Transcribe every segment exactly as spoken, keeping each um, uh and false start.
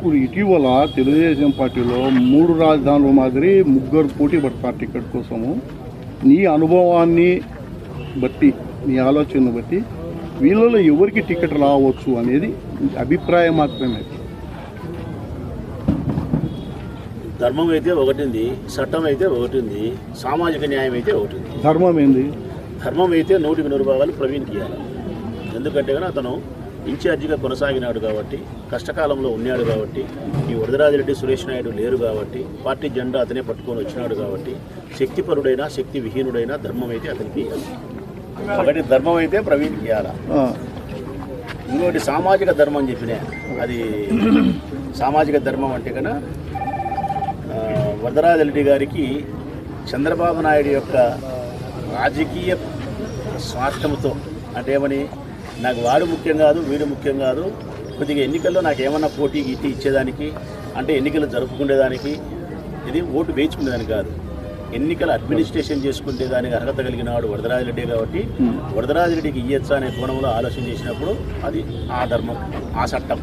ఇప్పుడు ఇటీవల తెలుగుదేశం పార్టీలో మూడు రాజధానుల మాదిరి ముగ్గురు పోటీ పడతారు టికెట్ కోసము. నీ అనుభవాన్ని బట్టి, నీ ఆలోచనను బట్టి వీళ్ళలో ఎవరికి టికెట్ రావచ్చు అనేది అభిప్రాయం మాత్రమే. ధర్మం అయితే ఒకటింది, చట్టం అయితే ఒకటింది, సామాజిక న్యాయం అయితే ఒకటింది. ధర్మం ఏంది? ధర్మం అయితే నూటికి నూరు భాగాలు ప్రవీణ్కి ఇవ్వాలి. ఎందుకంటే కానీ అతను ఇన్ఛార్జిగా కొనసాగినాడు కాబట్టి, కష్టకాలంలో ఉన్నాడు కాబట్టి, ఈ వరదరాజిరెడ్డి సురేష్ నాయుడు లేరు కాబట్టి, పార్టీ జెండా అతనే పట్టుకొని వచ్చినాడు కాబట్టి, శక్తిపరుడైనా శక్తి విహీనుడైనా ధర్మం అయితే అతనికి ఇవ్వాలి. ఒకటి ధర్మం అయితే ప్రవీణ్కి ఇవ్వాలి. ఇంకోటి సామాజిక ధర్మం అని చెప్పినా, అది సామాజిక ధర్మం అంటే కన్నా వరదరాజిరెడ్డి గారికి చంద్రబాబు నాయుడు యొక్క రాజకీయ స్వార్థంతో, అంటే ఏమని, నాకు వాడు ముఖ్యం కాదు, వీడు ముఖ్యం కాదు, కొద్దిగా ఎన్నికల్లో నాకు ఏమన్నా పోటీ ఇట్టి ఇచ్చేదానికి, అంటే ఎన్నికలు జరుపుకునేదానికి, ఇది ఓటు వేయించుకునేదానికి కాదు, ఎన్నికల అడ్మినిస్ట్రేషన్ చేసుకునే దానికి అర్హత కలిగిన వాడు వరదరాజిరెడ్డి కాబట్టి వరదరాజిరెడ్డికి ఇయ్యచ్చా అనే కోణంలో ఆలోచన చేసినప్పుడు అది ఆ ధర్మం, ఆ చట్టం.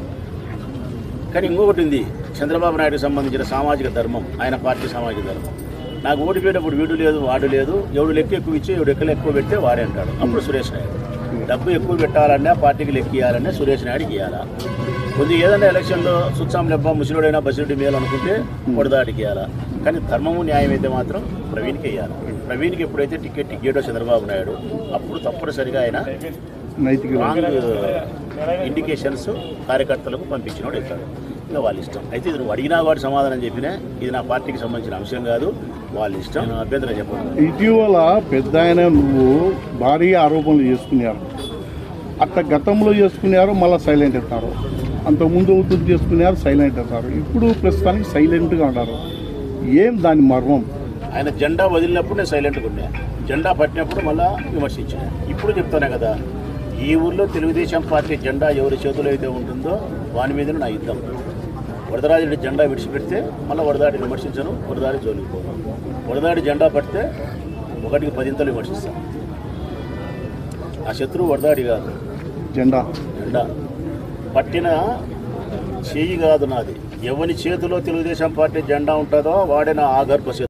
కానీ ఇంకొకటి ఉంది, చంద్రబాబు నాయుడుకి సంబంధించిన సామాజిక ధర్మం, ఆయన పార్టీ సామాజిక ధర్మం. నాకు ఓటు పెట్టేటప్పుడు వీడు లేదు, వాడు లేదు, ఎవడు లెక్క ఎక్కువ ఇచ్చి ఎవడు ఎక్కలు ఎక్కువ పెడితే వాడే అంటాడు. అప్పుడు సురేష్ నాయుడు డబ్బు ఎక్కువ పెట్టాలన్నా, పార్టీకి లెక్క ఇవ్వాలన్నా సురేష్ నాయుడికి ఇవ్వాలా. కొద్దిగా ఏదైనా ఎలక్షన్లో సుత్సాం లెబ్బ ముసిరుడైనా బసిరెడ్డి మేలు అనుకుంటే వరదాడికి ఇవ్వాలా. కానీ ధర్మము న్యాయం అయితే మాత్రం ప్రవీణ్కి ఇవ్వాలి. ప్రవీణ్కి ఎప్పుడైతే టికెట్ టికెటో చంద్రబాబు నాయుడు, అప్పుడు తప్పనిసరిగా ఆయన రాంగ్ ఇండికేషన్స్ కార్యకర్తలకు పంపించినోడు అవుతాడు. ఇంకా వాళ్ళ ఇష్టం. అయితే ఇది నువ్వు అడిగినా వాడు సమాధానం చెప్పినా ఇది నా పార్టీకి సంబంధించిన అంశం కాదు, వాళ్ళ ఇష్టం, అభ్యంతరం చెప్పండి. ఇటీవల పెద్ద ఆయన నువ్వు భారీ ఆరోపణలు చేసుకున్నారు, అట్లా గతంలో చేసుకున్నారు, మళ్ళీ సైలెంట్ అవుతారు. అంతకుముందు అవుతుంది చేసుకున్నారు, సైలెంట్ అవుతారు. ఇప్పుడు ప్రస్తుతానికి సైలెంట్గా ఉన్నారు. ఏం దాని మర్మం? ఆయన జెండా వదిలినప్పుడు నేను సైలెంట్గా ఉన్నా, జెండా పట్టినప్పుడు మళ్ళీ విమర్శించాను. ఇప్పుడు చెప్తానే కదా, ఈ ఊళ్ళో తెలుగుదేశం పార్టీ జెండా ఎవరి చేతిలో అయితే ఉంటుందో వాని మీద నా యుద్ధం. వరదరాజిరెడ్డి జెండా విడిచిపెడితే మళ్ళీ వరదాడి విమర్శించను, వరదాడి జోలికి పోను. వరదాడి జెండా పడితే ఒకటికి పదింతలు విమర్శిస్తాను. ఆ శత్రువు వరదాడి కాదు, జెండా జెండా పట్టిన చేయి కాదు నాది. ఎవరి చేతిలో తెలుగుదేశం పార్టీ జెండా ఉంటుందో వాడే నా ఆగర్భ